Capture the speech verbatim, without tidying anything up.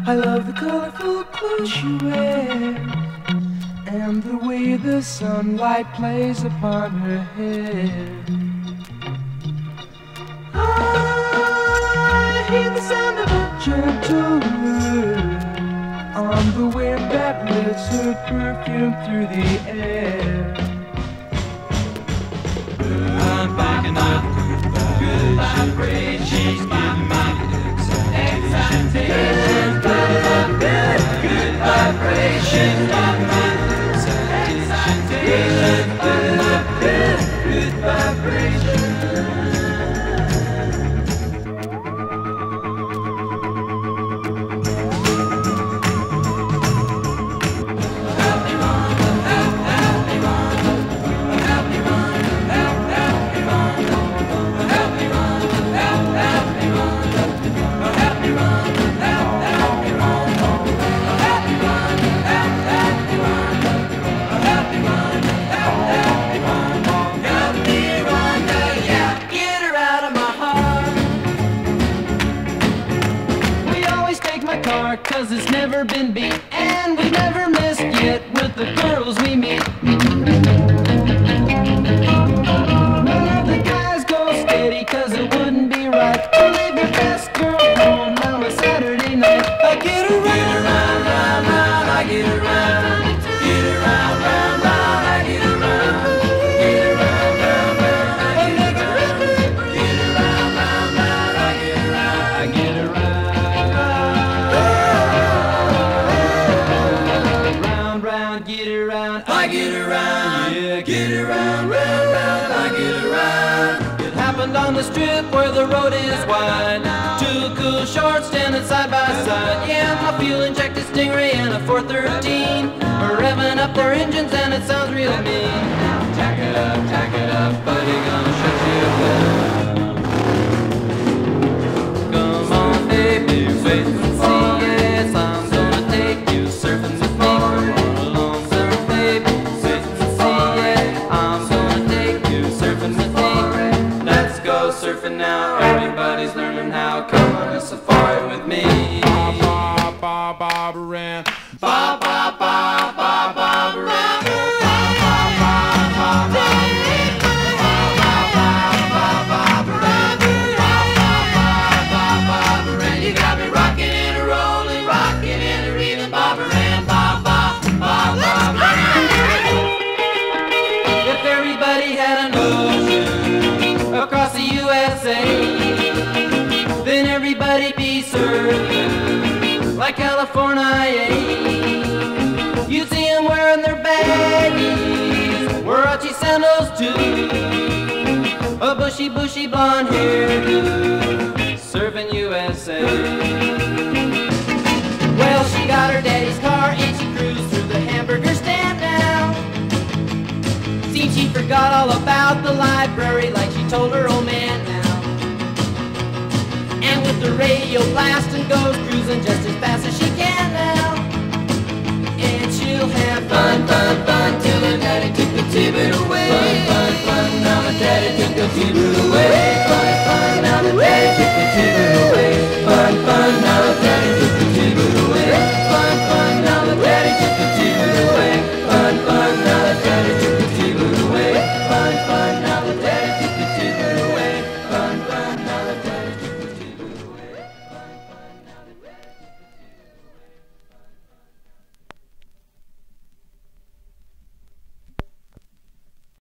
I love the colorful clothes she wears and the way the sunlight plays upon her hair. I hear the sound of a gentle word on the wind that lifts her perfume through the air. I'm picking up good vibrations, giving me excitation. Good, good vibrations, giving me excitation. Good, good, good vibrations. Cause it's never been beat, and we've never missed yet with the girls we meet. None of the guys go steady, cause it wouldn't be right to leave your best girl home on a Saturday night. I get around, get around, round, round, I get around. Get around, round, round, I get around. Get around, round, round, I get around. Get around, round, round, I get around. I get around. Get around, I get around, yeah, get around, round, round, I get around. It happened on the strip where the road is wide. Two cool shorts standing side by side. Yeah, my fuel injected Stingray and a four thirteen are revving up their engines and it sounds real mean. Tack it up, tack it up, buddy, gonna shut you down. Come on, baby, wait and see. Yes, I'm gonna take you surfing with me. Surfing now, everybody's learning how. Come on a safari with me. Ba ba ba ba ran. Ba ba ba ba ba ran. You got me rocking and a rolling, rocking and a reeling, Baba ran, ba ba ba ba ran. If everybody had an ocean across the U S A, then everybody'd be surfing like California. You'd see them wearing their baggies, Warachi sandals too, a bushy, bushy blonde hairdo, surfing U S A. Well, she got her daddy's car and she cruised through the hamburger stand now. Seems she forgot all about the library like she told her old man now. And with the radio blasting goes cruising just as fast as she can now. And she'll have fun, fun, fun till her daddy took the T-bird away. Fun, fun, fun, now my daddy took the T-bird away. Fun, fun, now the daddy took